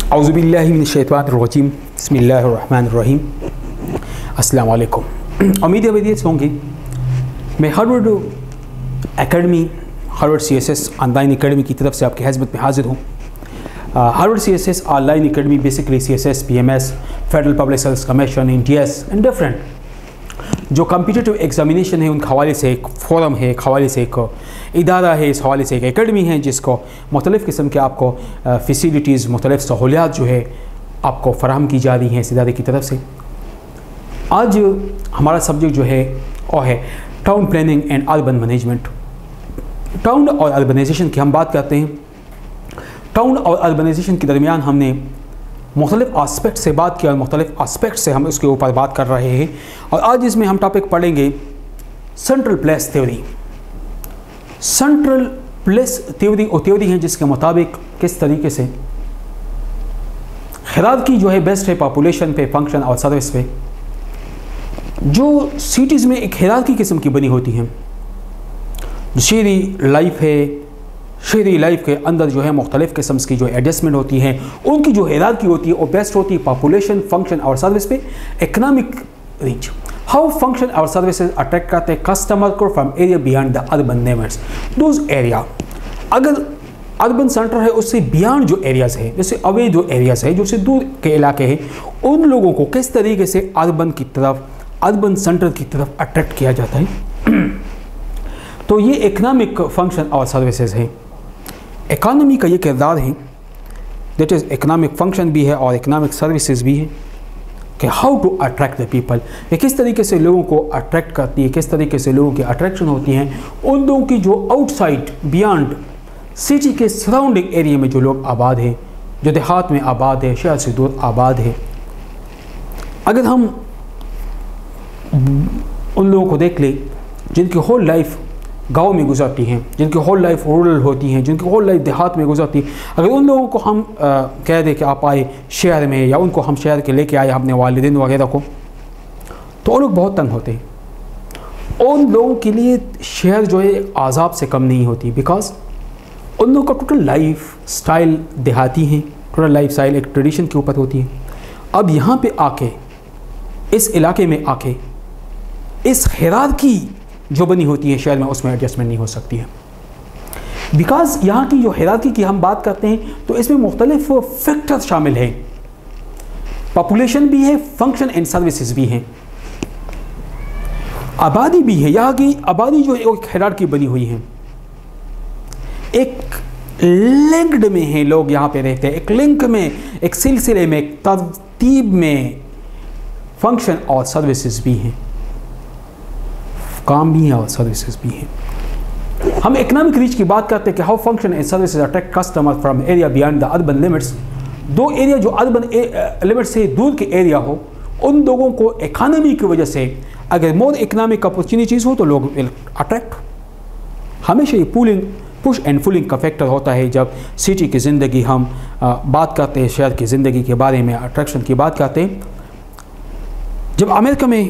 اعوذ باللہ من الشیطان الرجیم بسم اللہ الرحمن الرحیم السلام علیکم. امید ہے ودیت ہوں گی. میں Harvard academy Harvard C S S online academy کی طرف سے آپ کی خدمت میں حاضر ہوں. Harvard C S S online academy basically C S S P M S federal public service commission N T S and different جو کمپیٹیٹیو ایگزامینیشن ہے ان کے حوالے سے ایک فورم ہے, ایک حوالے سے ایک ادارہ ہے, اس حوالے سے ایک اکیڈمی ہے جس کو مختلف قسم کے آپ کو فیسیلیٹیز, مختلف سہولیات جو ہے آپ کو فراہم کی جا رہی ہیں اس ادارے کی طرف سے. آج ہمارا سبجیکٹ جو ہے وہ ہے town planning and urban management. Town اور اربنائزیشن کی ہم بات کرتے ہیں. ٹاؤن اور اربنائزیشن کے درمیان ہم نے مختلف آسپیکٹ سے بات کیا اور مختلف آسپیکٹ سے ہم اس کے اوپر بات کر رہے ہیں, اور آج اس میں ہم ٹاپک پڑھیں گے central place theory. Central place theory اور تھیوری ہے جس کے مطابق کس طریقے سے ہیرارکی جو ہے بیسڈ ہے پاپولیشن پہ, فنکشن اور سروس پہ. جو سٹیز میں ایک ہیرارکی قسم کی بنی ہوتی ہیں, شہری لائف ہے, شہری لائف کے اندر جو ہے مختلف قسم کی جو ایڈجسٹمنٹ ہوتی ہیں, ان کی جو ہیرارکی ہوتی ہے وہ بیسڈ ہوتی ہے پاپولیشن, فنکشن اور سروس پہ. اکنامک ریچ, ہاؤ فنکشن اور سروسز اٹریکٹ کرتے ہیں کسٹمر کو from area beyond the urban neighbours. Those area اگر اربن سینٹر ہے اس سے بیانڈ جو ایریاز ہے, جیسے اوے جو ایریاز ہے, جو سے دور کے علاقے ہیں, ان لوگوں کو کس طریقے سے اربن کی طرف, اربن سینٹر کی طرف اٹریکٹ کیا جاتا ہے. تو یہ اکنامک فنکشن اور سروسز ہیں. اکانومی کا یہ کردار ہے, دیٹ از اکنامک فنکشن بھی ہے اور اکنامک سروسز بھی ہے, کہ how to attract the people, یہ کس طریقے سے لوگوں کو اٹریکٹ کرتی ہے, کس طریقے سے لوگوں کی اٹریکشن ہوتی ہیں ان لوگوں کی جو آؤٹ سائڈ بیانڈ سٹی کے سراؤنڈنگ ایریا میں جو لوگ آباد ہیں, جو دیہات میں آباد ہے, شہر سے دور آباد ہے. اگر ہم ان لوگوں کو دیکھ لیں جن کی ہول لائف گاؤں میں گزرتی ہیں, جن کی ہول لائف رورل ہوتی ہیں, جن کی ہول لائف دیہات میں گزرتی ہیں, اگر ان لوگوں کو ہم کہہ دیں کہ آپ آئے شہر میں, یا ان کو ہم شہر کے لے کے آئے اپنے والدین وغیرہ کو, تو وہ لوگ بہت تنگ ہوتے ہیں. ان لوگوں کے لیے شہر جو ہے عذاب سے کم نہیں ہوتی, بیکاز ان لوگوں کا ٹوٹل لائف سٹائل دیہاتی ہیں, ٹوٹل لائف سٹائل ایک ٹریڈیشن کے اوپر ہوتی ہے. اب یہاں پہ آ کے, اس علاقے میں آ کے, اس ہیرارکی جو بنی ہوتی ہے شہر میں, اس میں ایڈجسٹمنٹ نہیں ہو سکتی ہے. بیکاز یہاں کی جو ہیرارکی کی ہم بات کرتے ہیں تو اس میں مختلف فیکٹر شامل ہیں. پاپولیشن بھی ہے, فنکشن اینڈ سروسز بھی ہیں, آبادی بھی ہے. یہاں کی آبادی جو ہے ایک ہیرارکی بنی ہوئی ہے, ایک لنکڈ میں ہیں لوگ یہاں پہ رہتے ہیں, ایک لنک میں, ایک سلسلے میں, ایک ترتیب میں فنکشن اور سروسز بھی ہیں, کام بھی ہیں اور سروسز بھی ہیں. ہم اکنامک ریچ کی بات کرتے ہیں کہ how function and services attract customer from area beyond the urban limits. دو ایریا جو اربن لمٹ سے دور کے ایریا ہو, ان لوگوں کو اکانومی کی وجہ سے اگر مور اکنامک اپرچونیٹیز ہو تو لوگ اٹریکٹ. ہمیشہ یہ پولنگ, پش اینڈ پولنگ کا فیکٹر ہوتا ہے جب سٹی کی زندگی ہم بات کرتے ہیں, شہر کی زندگی کے بارے میں اٹریکشن کی بات کرتے ہیں. جب امریکہ میں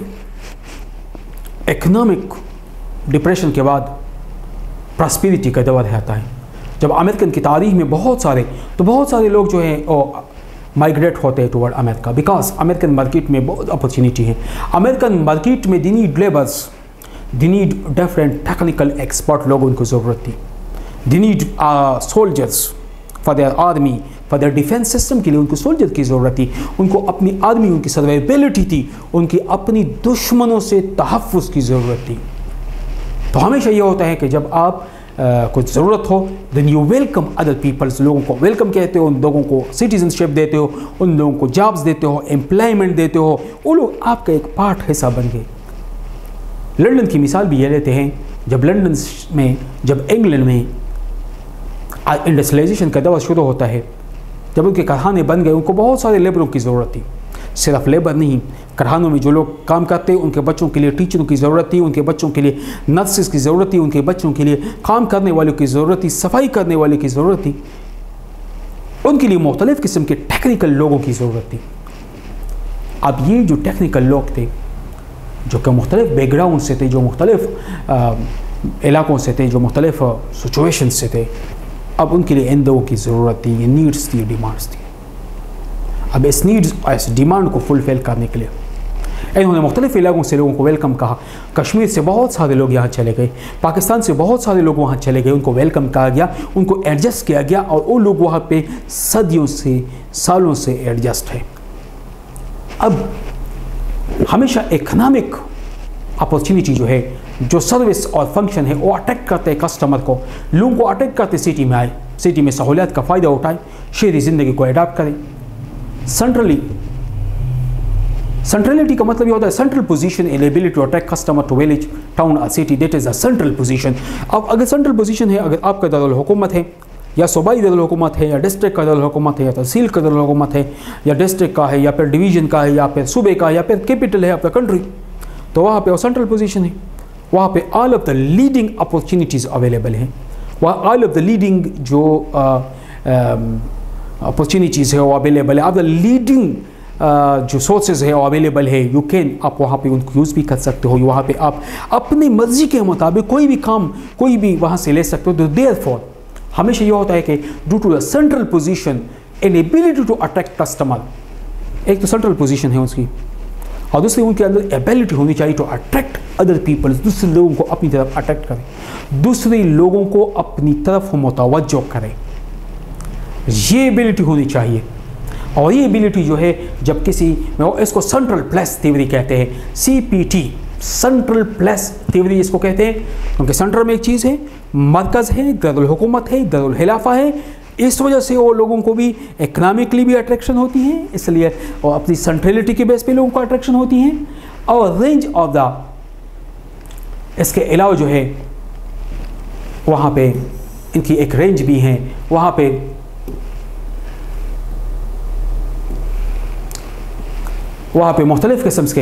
اکنامک ڈپریشن کے بعد پراسپیریٹی کا دور آتا ہے, جب امریکن کی تاریخ میں بہت سارے لوگ جو ہیں وہ مائگریٹ ہوتے ہیں toward America, because American market میں بہت اپرچونیٹی ہے. امریکن مارکیٹ میں they need labours, they need different technical expert لوگوں ان کو ضرورت تھی. They need soldiers for their army, for their defence system کے لیے ان کو سولجر کی ضرورت تھی. ان کو اپنی آرمی, ان کی سروائیبلٹی تھی, ان کی اپنی دشمنوں سے تحفظ کی ضرورت تھی. تو ہمیشہ یہ ہوتا ہے کہ جب آپ کچھ ضرورت ہو, then you welcome other peoples, لوگوں کو ویلکم کہتے ہو, ان لوگوں کو سٹیزنشپ دیتے ہو, ان لوگوں کو جابس دیتے ہو, امپلائمنٹ دیتے ہو, وہ لوگ آپ کا ایک پارٹ حصہ بن گئے. لنڈن کی مثال بھی یہ لیتے ہیں. جب لنڈن میں, جب انگلینڈ میں انڈسٹریلائزیشن کا دور شروع ہوتا ہے, جب ان کے کارخانے بن گئے, ان کو بہت سارے لیبروں کی ضرورت تھی. صرف لیبر نہیں, کارخانوں میں جو لوگ کام کرتے ان کے بچوں کے لیے ٹیچروں کی ضرورت تھی, ان کے بچوں کے لیے نرسز کی ضرورت تھی, ان کے بچوں کے لیے کام کرنے والوں کی ضرورت تھی, صفائی کرنے والے کی ضرورت تھی, ان کے لیے مختلف قسم کے ٹیکنیکل لوگوں کی ضرورت تھی. اب یہ جو ٹیکنیکل لوگ تھے, جو کہ مختلف بیک گراؤنڈ سے تھے, جو مختلف علاقوں سے تھے, جو مختلف سچویشن سے تھے, اب ان کے لیے ان لوگوں کی ضرورت تھی, یہ نیڈس تھی, ڈیمانڈس تھی. अब इस नीड्स और इस डिमांड को फुलफिल करने के लिए इन्होंने मुख्तलिफ इलाकों से लोगों को वेलकम कहा। कश्मीर से बहुत सारे लोग यहाँ चले गए, पाकिस्तान से बहुत सारे लोग वहाँ चले गए, उनको वेलकम कहा गया, उनको एडजस्ट किया गया और वो लोग वहाँ पे सदियों से सालों से एडजस्ट है। अब हमेशा इकनॉमिक अपॉर्चुनिटी जो है, जो सर्विस और फंक्शन है, वो अट्रैक्ट करते हैं कस्टमर को, लोगों को अट्रैक्ट करते सिटी में आए, सिटी में सहूलियत का फ़ायदा उठाएं, शहरी ज़िंदगी को अडाप्ट करें। सेंट्रलिटी का मतलब ये होता है central position, ability to attract customer to village, town और city, that is a central position. अब अगर सेंट्रल पोजीशन है, अगर आपका दारुल हुकूमत है या सूबाई दारुल हुकूमत है या डिस्ट्रिक्ट का दारुल हुकूमत है या तहसील का दारुल हुकूमत है या डिस्ट्रिक्ट का है या फिर डिवीज़न का है या फिर सूबे का है या फिर कैपिटल है आपका कंट्री, तो वहाँ पे वो सेंट्रल पोजीशन है। वहाँ पे all of the leading opportunities available हैं, वहाँ ऑल ऑफ द लीडिंग जो अपॉर्चुनिटीज़ है वो अवेलेबल है, ऑल द लीडिंग जो सोर्सेज है वो अवेलेबल है। यू कैन, आप वहाँ पे उनको यूज़ भी कर सकते हो, वहाँ पे आप अपनी मर्ज़ी के मुताबिक कोई भी काम कोई भी वहाँ से ले सकते हो। तो देयरफॉर हमेशा ये होता है कि due to the central position and ability to attract customer, एक तो सेंट्रल पोजीशन है उसकी और दूसरी उनके अंदर एबिलिटी होनी चाहिए टू अट्रैक्ट अदर पीपल, दूसरे लोगों को अपनी तरफ अट्रैक्ट करें, दूसरे लोगों को अपनी तरफ मुतवज्जो करें, ये एबिलिटी होनी चाहिए। और ये एबिलिटी जो है जब किसी, इसको सेंट्रल प्लेस थ्योरी कहते हैं, CPT, सेंट्रल प्लेस थ्योरी इसको कहते हैं, क्योंकि सेंटर में एक चीज़ है, मरकज़ है, दारुल हुकूमत है, दारुल हिलाफा है, इस वजह से वो लोगों को भी इकनॉमिकली भी अट्रैक्शन होती है, इसलिए वो अपनी सेंट्रलिटी के बेस पे लोगों को अट्रैक्शन होती है। और रेंज ऑफ द, इसके अलावा जो है वहाँ पे इनकी एक रेंज भी है, वहाँ पे मुख्तलिफ़ किस्म के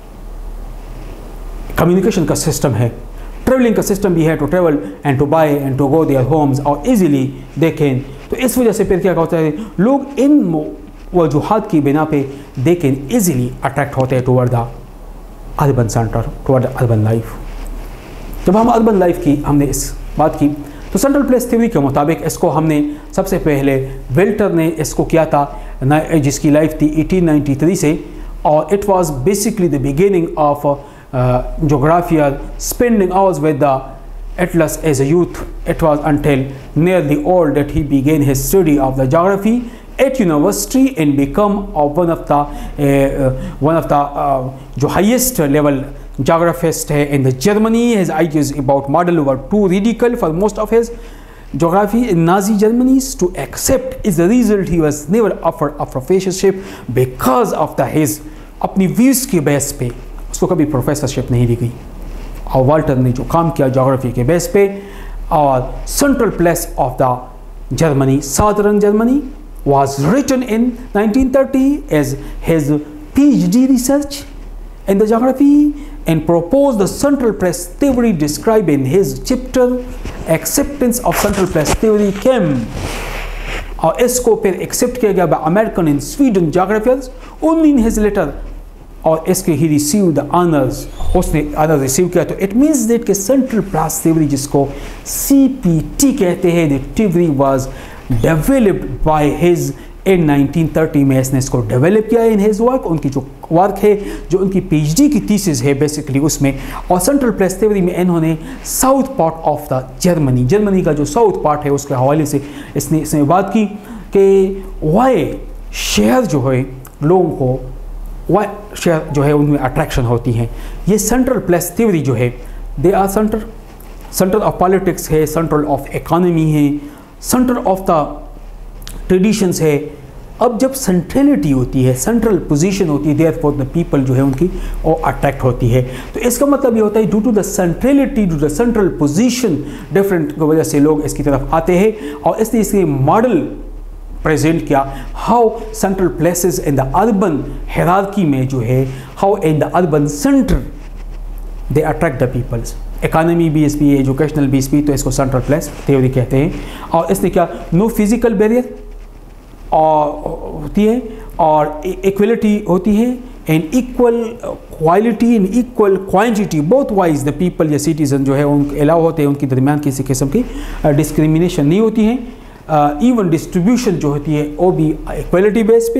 कम्युनिकेशन का सिस्टम है, ट्रेवलिंग का सिस्टम भी है, to travel and to buy and to go there homes और इजीली दे कैन। तो इस वजह से फिर क्या होता है, लोग इन वजूहात की बिना पे दे कैन इजीली अट्रैक्ट होते हैं toward the urban centre, toward the urban life. जब हम अर्बन लाइफ की हमने इस बात की तो सेंट्रल प्लेस थ्योरी के मुताबिक इसको हमने सबसे पहले वेल्टर ने इसको किया था, जिसकी लाइफ थी 1893 से, और it was basically the beginning of geographical spending hours with the atlas as a youth. It was until nearly old that he began his study of the geography at university and become one of the जो highest level geographist है in the Germany. His ideas about model were too radical for most of his geography in Nazi Germany to accept. As a result, he was never offered a professorship because of his अपनी views के base पे उसको कभी professorship नहीं दी गई। और Walter ने जो काम किया जोग्राफी के बेस पे, और central place of the Germany, southern Germany, was written in 1930 as his PhD research in the geography and proposed the central place theory described in his chapter acceptance of central place theory came। और इसको फिर accept किया गया by American and Sweden geographers only in his letter, और इसके ही receive the honours, उसने honour receive किया। तो इट मीन्स दैट कि सेंट्रल प्लेस थ्योरी जिसको CPT कहते हैं, the theory was developed by his in 1930 में इसने इसको डेवलप किया इन हिज वर्क। उनकी जो वर्क है, जो उनकी PhD की थीसिस है बेसिकली उसमें, और सेंट्रल प्लेस थ्योरी में इन्होंने south part of the Germany का जो साउथ पार्ट है उसके हवाले से इसने बात की कि वाई शहर जो है लोगों को, वाई शहर जो है उनमें अट्रैक्शन होती हैं। ये सेंट्रल प्लेस थ्योरी जो है, they are centre of politics है, सेंट्रल ऑफ इकोनॉमी है, सेंटर ऑफ द ट्रेडिशंस है। अब जब सेंट्रलिटी होती है, सेंट्रल पोजीशन होती है, देयरफॉर द पीपल जो है उनकी वो अट्रैक्ट होती है। तो इसका मतलब ये होता है due to the centrality, due to the central position different की वजह से लोग इसकी तरफ आते हैं। और इसने इसके मॉडल प्रेजेंट किया, how central places in the urban hierarchy में जो है, how in the urban centre they attract the peoples. Economy base भी, एजुकेशनल बेस भी, तो इसको सेंट्रल प्लेस थ्योरी कहते हैं। और इसने क्या, नो फिजिकल बैरियर और होती है, और इक्वलिटी होती है, and equal quality and equal quantity both wise the people या सिटीजन जो है उनके अलाउ होते हैं, उनके दरमियान किसी किस्म की डिस्क्रिमिनेशन नहीं होती है। इवन डिस्ट्रीब्यूशन जो होती है वो भी इक्वलिटी बेस पे,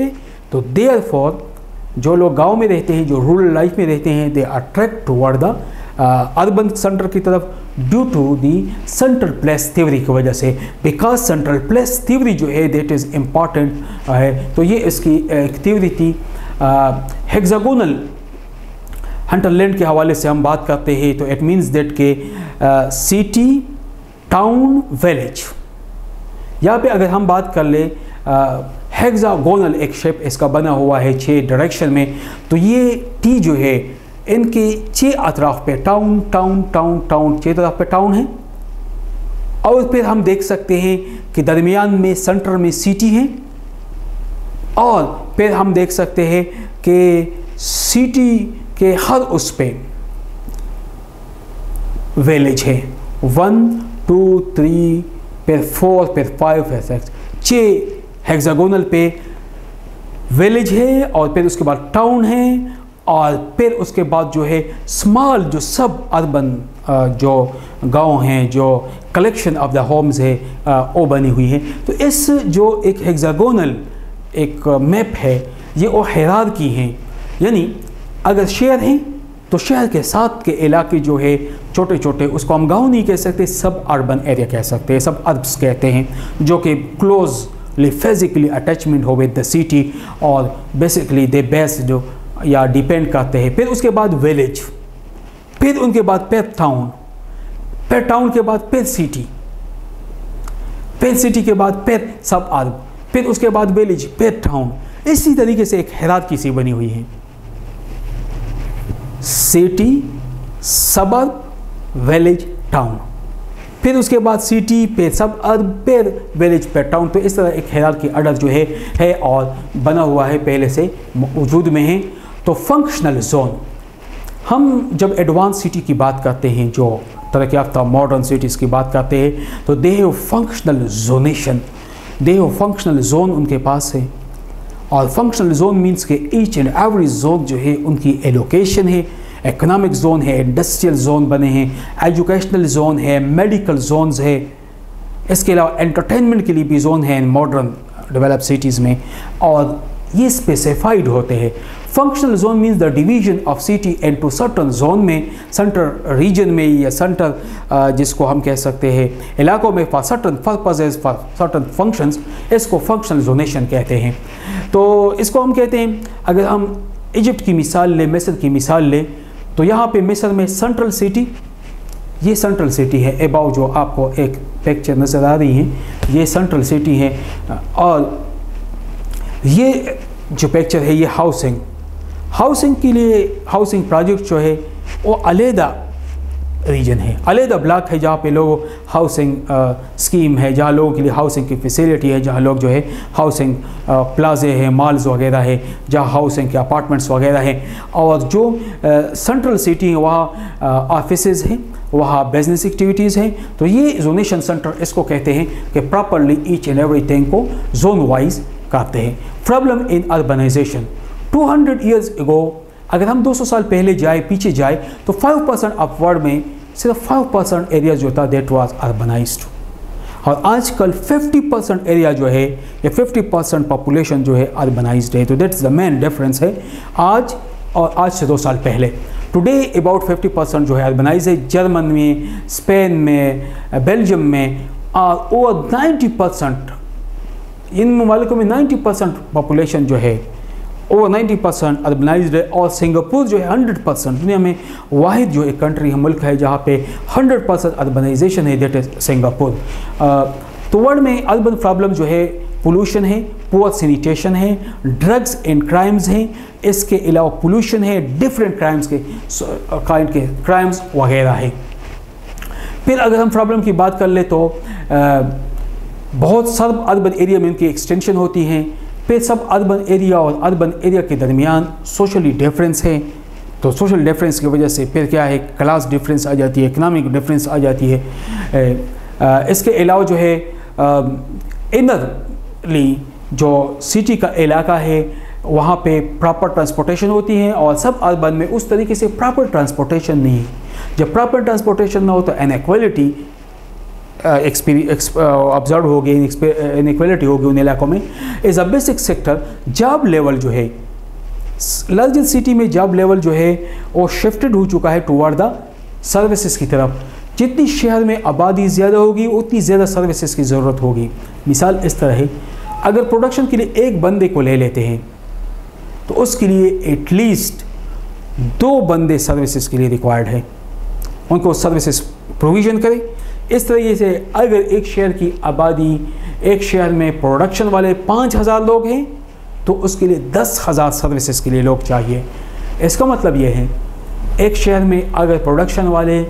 तो देयरफॉर जो लोग गांव में रहते हैं, जो रूरल लाइफ में रहते हैं, they attract toward the urban centre की तरफ due to the central place theory की वजह से। बिकॉज सेंट्रल प्लेस थ्योरी जो है दैट इज़ इम्पॉर्टेंट है। तो ये इसकी एक थ्योरी थी। हेक्सागोनल हंटरलैंड के हवाले से हम बात करते हैं तो इट मीन्स दैट के सिटी, टाउन, विलेज। यहाँ पे अगर हम बात कर ले हेक्सागोनल एक शेप इसका बना हुआ है 6 डायरेक्शन में, तो ये टी जो है इनके 6 अतराफ पे टाउन टाउन टाउन टाउन 6 तरफ पे टाउन है। और फिर हम देख सकते हैं कि दरमियान में सेंटर में सिटी है, और फिर हम देख सकते हैं कि सिटी के हर उस पे विलेज है। 1 2 3 फिर 4 फिर 5 फिर 6 हेक्सागोनल पे विलेज है, और फिर उसके बाद टाउन है, और फिर उसके बाद जो है स्मॉल जो सब अर्बन जो गांव हैं, जो कलेक्शन ऑफ द होम्स है वो बनी हुई है। तो इस जो एक हेक्सागोनल एक मैप है ये वो हायरार्की हैं, यानी अगर शहर हैं तो शहर के साथ के इलाके जो है छोटे छोटे, उसको हम गांव नहीं कह सकते, सब अर्बन एरिया कह सकते हैं, सब अर्ब्स कहते हैं, जो कि क्लोजली फिजिकली अटैचमेंट हो विद द सिटी, और बेसिकली दे बेस जो या डिपेंड करते हैं। फिर उसके बाद विलेज, फिर उनके बाद फिर टाउन, फिर टाउन के बाद फिर सिटी, फिर सिटी के बाद फिर सब अर्ब, फिर उसके बाद विलेज, फिर टाउन। इसी तरीके से एक हायरार्की सी बनी हुई है, सिटी, सबअर्ब, विलेज, टाउन, फिर उसके बाद सिटी, फिर सब अर्ब, फिर विलेज, फिर टाउन। तो इस तरह एक हायरार्की ऑर्डर जो है और बना हुआ है, पहले से वजूद में है। तो फंक्शनल जोन, हम जब एडवांस सिटी की बात करते हैं, जो तरक्की याफ्ता मॉडर्न सिटीज़ की बात करते हैं, तो they have functional zonation, they have functional zone उनके पास है। और फंक्शनल जोन मीन्स के ईच एंड एवरी जोन जो है उनकी एलोकेशन है। इकोनॉमिक जोन है, इंडस्ट्रियल जोन बने हैं, एजुकेशनल जोन है, मेडिकल जोन्स है, इसके अलावा एंटरटेनमेंट के लिए भी जोन है इन मॉडर्न डेवलप सिटीज़ में, और ये स्पेसिफाइड होते हैं। Functional zone means the division of city into certain zone में, सेंट्रल रीजन में या सेंट्रल जिसको हम कह सकते हैं इलाकों में, for certain purposes, for certain functions, इसको फंक्शनल जोनेशन कहते हैं। तो इसको हम कहते हैं, अगर हम इजिप्ट की मिसाल लें, मिस्र की मिसाल लें, तो यहाँ पे मिस्र में सेंट्रल सिटी, ये सेंट्रल सिटी है, एबाउ जो आपको एक पिक्चर नज़र आ रही है, ये सेंट्रल सिटी है। और ये जो पिक्चर है ये हाउसिंग के लिए, हाउसिंग प्रोजेक्ट जो है वो अलहदा रीजन है, अलहदा ब्लॉक है, जहाँ पे लोग हाउसिंग स्कीम है, जहाँ लोगों के लिए हाउसिंग की फैसिलिटी है, जहाँ लोग जो है हाउसिंग प्लाजे हैं, मॉल्स वगैरह है, जहाँ हाउसिंग के अपार्टमेंट्स वगैरह हैं। और जो सेंट्रल सिटी है वहाँ ऑफिसेज हैं, वहाँ बिजनेस एक्टिविटीज़ हैं। तो ये जोनेशन सेंटर इसको कहते हैं कि प्रॉपरली ईच एंड एवरीथिंग को जोन वाइज करते हैं। Problem in urbanisation, 200 years ago, अगर हम 200 साल पहले पीछे जाए तो 5% ऑफ वर्ल्ड में सिर्फ 5% एरिया जो था दैट वाज अर्बनाइज्ड, और आजकल 50% एरिया जो है या 50% पॉपुलेशन जो है अर्बनाइज्ड है। तो दैट्स द मेन डिफरेंस है आज और आज से 2 साल पहले। टुडे अबाउट 50% जो है अर्बनाइज है। जर्मन में, स्पेन में, बेल्जियम में, और ओवर 90%, इन ममालिकों में 90% पॉपुलेशन जो है, ओवर 90% अर्बनाइज्ड है। और सिंगापुर जो है 100%, दुनिया में वाहिद जो एक कंट्री है, मुल्क है, जहाँ पे 100% अर्बनाइजेशन है, दैट इज़ सिंगापुर। तो वर्ल्ड में अर्बन प्रॉब्लम जो है पोल्यूशन है, पुअर सैनिटेशन है, ड्रग्स एंड क्राइम्स हैं, इसके अलावा पोल्यूशन है, डिफरेंट क्राइम्स के काइंड के क्राइम्स वगैरह है। फिर अगर हम प्रॉब्लम की बात कर ले तो बहुत सब अर्बन एरिया में इनकी एक्सटेंशन होती हैं। फिर सब अर्बन एरिया और अर्बन एरिया के दरमियान सोशली डिफरेंस है, तो सोशल डिफरेंस की वजह से फिर क्या है, क्लास डिफरेंस आ जाती है, इकनॉमिक डिफरेंस आ जाती है। इसके अलावा जो है इनरली जो सिटी का इलाका है वहाँ पे प्रॉपर ट्रांसपोर्टेशन होती है, और सब अर्बन में उस तरीके से प्रॉपर ट्रांसपोर्टेशन नहीं है। जब प्रॉपर ट्रांसपोर्टेशन ना हो तो इनइक्वालिटी ऑब्जर्व होगी, इनइक्वालिटी होगी उन इलाकों में। Is a basic sector, job level जो है लार्जर सिटी में जॉब लेवल जो है वो शिफ्टेड हो चुका है टुवर्ड द सर्विसेज की तरफ। जितनी शहर में आबादी ज़्यादा होगी उतनी ज़्यादा सर्विसेज की ज़रूरत होगी। मिसाल इस तरह है, अगर प्रोडक्शन के लिए एक बंदे को ले लेते हैं तो उसके लिए एटलीस्ट 2 बंदे सर्विसेज के लिए रिक्वायर्ड है, उनको सर्विसेज प्रोविज़न करें। इस तरीके से अगर एक शहर की आबादी, एक शहर में प्रोडक्शन वाले 5000 लोग हैं तो उसके लिए 10,000 सर्विसेज के लिए लोग चाहिए। इसका मतलब ये है एक शहर में अगर प्रोडक्शन वाले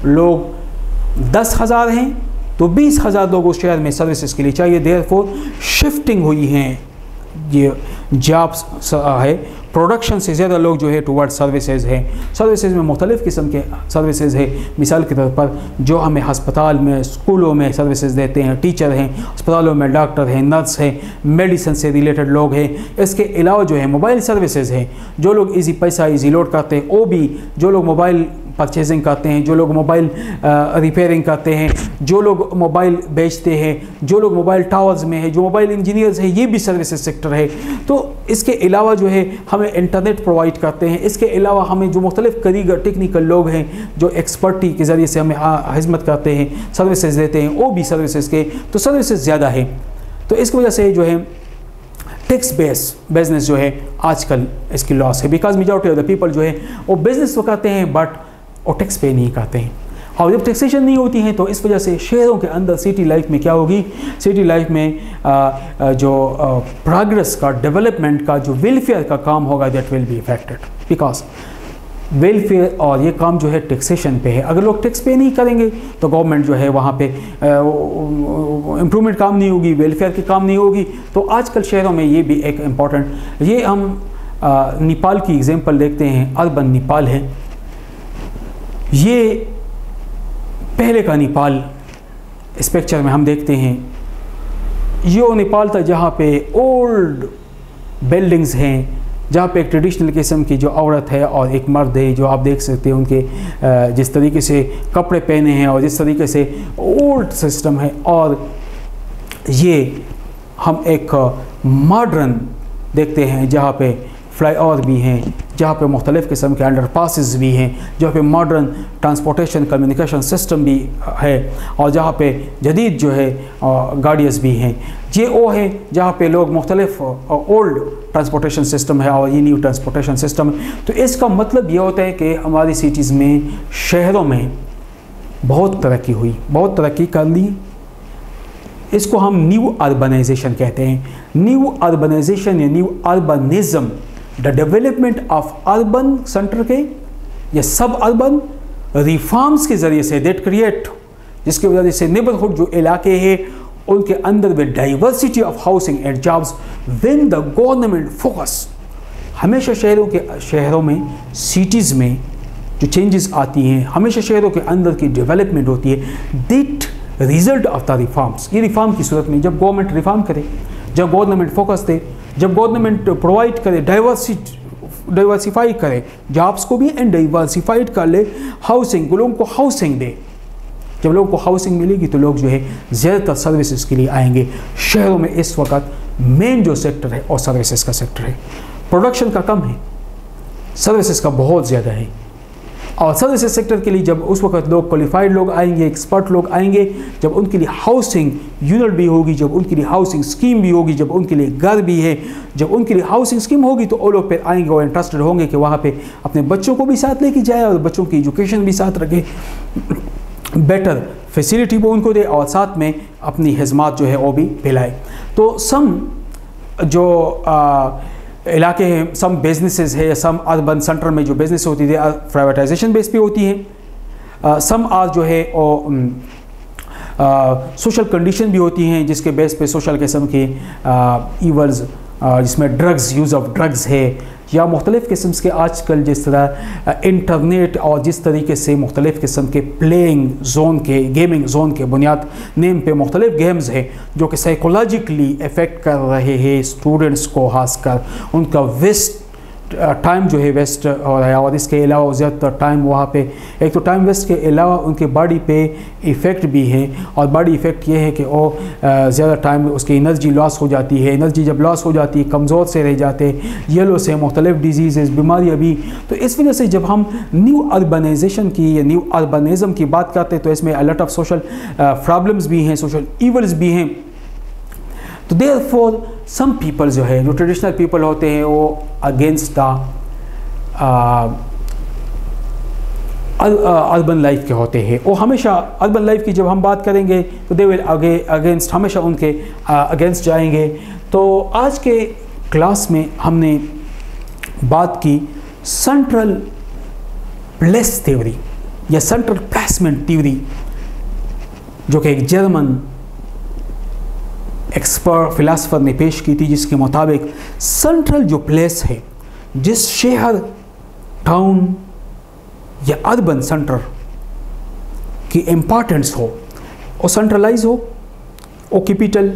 लोग 10,000 हैं तो 20,000 लोग उस शहर में सर्विसेज के लिए चाहिए। देयरफॉर शिफ्टिंग हुई हैं, ये जॉब्स है, प्रोडक्शन से ज़्यादा लोग जो है टुवर्ड सर्विसेज हैं। सर्विसेज में मुख्तलिफ़ किस्म के सर्विसेज है। मिसाल के तौर पर जो हमें हस्पताल में, स्कूलों में सर्विसेज देते हैं, टीचर हैं, अस्पतालों में डॉक्टर हैं, नर्स हैं, मेडिसिन से रिलेटेड लोग हैं। इसके अलावा जो है मोबाइल सर्विसेज हैं, जो लोग इजी पैसा इजी लोड करते हैं वो भी, जो लोग मोबाइल परचेजिंग करते हैं, जो लोग मोबाइल रिपेयरिंग करते हैं, जो लोग मोबाइल बेचते हैं, जो लोग मोबाइल टावर्स में हैं, जो मोबाइल इंजीनियर्स हैं, ये भी सर्विसेज सेक्टर है। तो इसके अलावा जो है हमें इंटरनेट प्रोवाइड करते हैं। इसके अलावा हमें जो मुख्तलिफ़ कारीगर टेक्निकल लोग हैं जो एक्सपर्टी के ज़रिए से हमें खिदमत करते हैं, सर्विसेज देते हैं, वो भी सर्विसेज के तो सर्विसेज ज़्यादा है। तो इसकी वजह से जो है टैक्स बेस बिजनेस जो है आजकल इसकी लॉस है, because majority of the people जो है वो बिज़नेस तो करते हैं बट वो टैक्स पे नहीं करते हैं। और जब टैक्सेशन नहीं होती है तो इस वजह से शहरों के अंदर सिटी लाइफ में क्या होगी, सिटी लाइफ में जो प्रोग्रेस का, डेवलपमेंट का, जो वेलफेयर का काम होगा that will be affected, because welfare और ये काम जो है टैक्सेशन पे है। अगर लोग टैक्स पे नहीं करेंगे तो गवर्नमेंट जो है वहाँ पे इम्प्रूवमेंट काम नहीं होगी, वेलफेयर की काम नहीं होगी। तो आजकल शहरों में ये भी एक इम्पॉर्टेंट, ये हम नेपाल की एग्जांपल देखते हैं। अर्बन नेपाल है, ये पहले का नेपाल इस पिक्चर में हम देखते हैं। ये वो नेपाल था जहाँ पे ओल्ड बिल्डिंग्स हैं, जहाँ पे एक ट्रेडिशनल किस्म की जो औरत है और एक मर्द है, जो आप देख सकते हैं उनके जिस तरीके से कपड़े पहने हैं और जिस तरीके से ओल्ड सिस्टम है। और ये हम एक मॉडर्न देखते हैं जहाँ पे फ्लाईओवर भी हैं, जहाँ पे मुख्तलिफ़ किस्म के अंडर पासिस भी हैं, जहाँ पे मॉडर्न ट्रांसपोर्टेशन कम्युनिकेशन सिस्टम भी है और जहाँ पे जदीद जो है गाड़ियाँ भी हैं। ये वो है जहाँ पे लोग मुख्तलिफ़ ओल्ड ट्रांसपोर्टेशन सिस्टम है और ये न्यू ट्रांसपोर्टेशन सिस्टम है। तो इसका मतलब ये होता है कि हमारी सिटीज़ में, शहरों में बहुत तरक्की हुई, बहुत तरक्की कर ली। इसको हम न्यू अर्बनाइजेशन कहते हैं। न्यू अर्बनाइजेशन या new urbanism, the development of urban centre के या सब अर्बन रिफॉर्म्स के ज़रिए से दैट क्रिएट, जिसकी वजह से नेबरहुड जो इलाके हैं उनके अंदर with diversity of housing and jobs when the government focus. हमेशा शहरों में, सिटीज़ में जो चेंजेस आती हैं, हमेशा शहरों के अंदर की डेवलपमेंट होती है, that result of the reforms. ये रिफॉर्म की सूरत में जब गवर्नमेंट रिफॉर्म करे, जब गवर्नमेंट फोकस दे, जब गवर्नमेंट प्रोवाइड करे, डाइवर्सिफाई करे जॉब्स को भी एंड डाइवर्सिफाइड कर ले हाउसिंग, लोगों को हाउसिंग दे। जब लोगों को हाउसिंग मिलेगी तो लोग जो है ज़्यादातर सर्विसेज के लिए आएंगे। शहरों में इस वक्त मेन जो सेक्टर है और सर्विसेज का सेक्टर है। प्रोडक्शन का कम है, सर्विसेज का बहुत ज़्यादा है। और सर्विसेज सेक्टर के लिए जब उस वक्त लोग क्वालिफाइड लोग आएंगे, एक्सपर्ट लोग आएंगे, जब उनके लिए हाउसिंग यूनिट भी होगी, जब उनके लिए हाउसिंग स्कीम भी होगी, जब उनके लिए घर भी है, जब उनके लिए हाउसिंग स्कीम होगी तो वो लोग फिर आएंगे और इंटरेस्टेड होंगे कि वहाँ पे अपने बच्चों को भी साथ लेके जाए और बच्चों की एजुकेशन भी साथ रखे, बेटर फैसिलिटी वो उनको दे और साथ में अपनी खिदमत जो है वो भी फैलाए। तो सम जो इलाके हैं, सम बिजनेसेस है या सम अर्बन सेंटर में जो बिजनेस होती है प्राइवेटाइजेशन बेस पे होती है। सम आज जो है वो सोशल कंडीशन भी होती हैं जिसके बेस पे सोशल किस्म के ईवल्स, जिसमें ड्रग्स, यूज़ ऑफ ड्रग्स है या मुख्तलिफ़ किस्म के आजकल जिस तरह इंटरनेट और जिस तरीके से मुख्तलिफ़ किस्म के प्लेइंग जोन के, गेमिंग जोन के बुनियाद नेम पे मुख्तलिफ़ गेम्स हैं जो कि साइकोलॉजिकली इफ़ेक्ट कर रहे हैं स्टूडेंट्स को, खासकर उनका वेस्ट टाइम जो है वेस्ट हो रहा है, और इसके अलावा ज़्यादा टाइम वहाँ पे, एक तो टाइम वेस्ट के अलावा उनके बॉडी पे इफ़ेक्ट भी हैं, और बॉडी इफ़ेक्ट ये है कि वो ज़्यादा टाइम उसकी एनर्जी लॉस हो जाती है। एनर्जी जब लॉस हो जाती है, कमज़ोर से रह जाते, येलो से मुख्तलिफ डिजीज़ बीमारियाँ भी। तो इस वजह से जब हम न्यू अर्बनाइजेशन की या न्यू अर्बनिज़म की बात करते हैं तो इसमें a lot of social problems भी हैं, सोशल ईवल्स भी हैं। तो देयरफॉर सम पीपल जो है, जो ट्रेडिशनल पीपल होते हैं, वो अगेंस्ट द अर्बन लाइफ के होते हैं। वो हमेशा अर्बन लाइफ की जब हम बात करेंगे तो दे विल अगेंस्ट, हमेशा उनके अगेंस्ट जाएंगे। तो आज के क्लास में हमने बात की सेंट्रल प्लेस थ्योरी या सेंट्रल प्लेसमेंट थ्योरी, जो कि एक जर्मन एक्सपर्ट फिलासफर ने पेश की थी, जिसके मुताबिक सेंट्रल जो प्लेस है, जिस शहर, टाउन या अर्बन सेंटर की इम्पॉर्टेंस हो, वो सेंट्रलाइज हो, वो कैपिटल,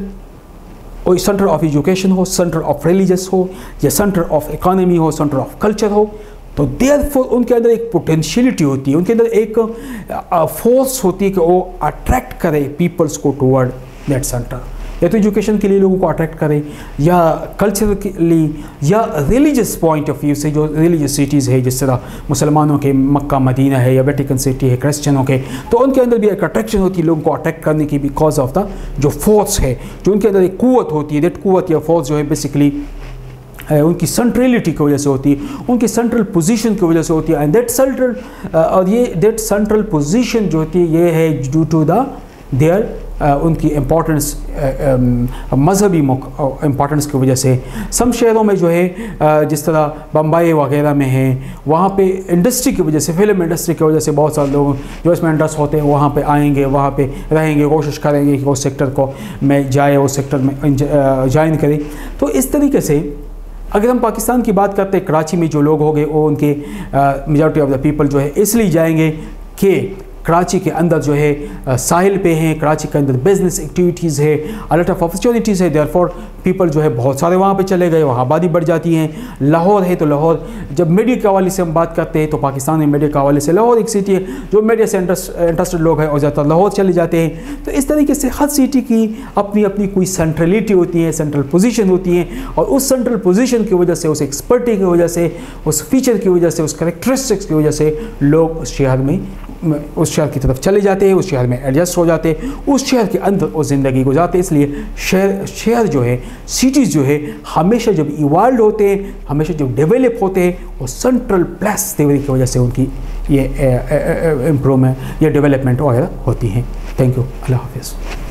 वो सेंटर ऑफ एजुकेशन हो, सेंटर ऑफ रिलीजियस हो, या सेंटर ऑफ इकोनॉमी हो, सेंटर ऑफ कल्चर हो, तो देयरफॉर उनके अंदर एक पोटेंशियलिटी होती है, उनके अंदर एक फोर्स होती है कि वो अट्रैक्ट करे पीपल्स को टुवर्ड दैट सेंटर। या तो एजुकेशन के लिए लोगों को अट्रैक्ट करें, या कल्चर के लिए, या रिलीजियस पॉइंट ऑफ व्यू से, जो रिलीजियस सिटीज़ है, जिस तरह मुसलमानों के मक्का मदीना है या वेटिकन सिटी है, क्रिश्चियनों के, तो उनके अंदर भी एक अट्रैक्शन होती है लोगों को अट्रैक्ट करने की, बिकॉज ऑफ द जो फोर्स है, जो उनके अंदर एक कुव्वत होती है। दैट कुव्वत या फोर्स जो है बेसिकली उनकी सेंट्रलिटी की वजह से होती है, उनकी सेंट्रल पोजीशन की वजह से होती है। एंड दैट सेंट्रल और ये दैट सेंट्रल पोजीशन जो होती है, ये है ड्यू टू द देयर उनकी इम्पॉर्टेंस, मजहबी इम्पॉर्टेंस की वजह से। सम शहरों में जो है, जिस तरह बम्बई वगैरह में है, वहाँ पे इंडस्ट्री की वजह से, फिल्म इंडस्ट्री की वजह से बहुत सारे लोग जो इसमें इंटरेस्ट होते हैं वहाँ पे आएंगे, वहाँ पे रहेंगे, कोशिश करेंगे कि उस सेक्टर को में जाए, उस सेक्टर में ज्वाइन करें। तो इस तरीके से अगर हम पाकिस्तान की बात करते हैं, कराची में जो लोग हो गए, वो उनके मेजॉरिटी ऑफ द पीपल जो है इसलिए जाएंगे कि कराची के अंदर जो है साहिल पे हैं, कराची के अंदर बिजनेस एक्टिविटीज़ है, अ लॉट ऑफ अपॉर्चुनिटीज़ है, देयरफॉर पीपल जो है बहुत सारे वहाँ पे चले गए, वहाँ आबादी बढ़ जाती है। लाहौर है तो लाहौर, जब मीडिया के हवाले से हम बात करते हैं तो पाकिस्तान में मीडिया के हवाले से लाहौर एक सिटी है, जो मीडिया से इंटरेस्टेड लोग हैं और ज़्यादातर लाहौर चले जाते हैं। तो इस तरीके से हर सिटी की अपनी अपनी कोई सेंट्रलिटी होती है, सेंट्रल पोजीशन होती है, और उस सेंट्रल पोजीशन की वजह से, उस एक्सपर्टी की वजह से, उस फीचर की वजह से, उस कैरेक्टरिस्टिक्स की वजह से लोग उस शहर में, उस शहर की तरफ चले जाते हैं, उस शहर में एडजस्ट हो जाते हैं, उस शहर के अंदर वो ज़िंदगी गुजारते हैं। इसलिए शहर जो है, सिटीज़ जो है, हमेशा जब इवॉल्व होते हैं, हमेशा जब डेवलप होते हैं, वो सेंट्रल प्लेस थ्योरी की वजह से उनकी ये इम्प्रूवमेंट या डेवलपमेंट वगैरह होती हैं। थैंक यू, अल्लाह हाफिज़।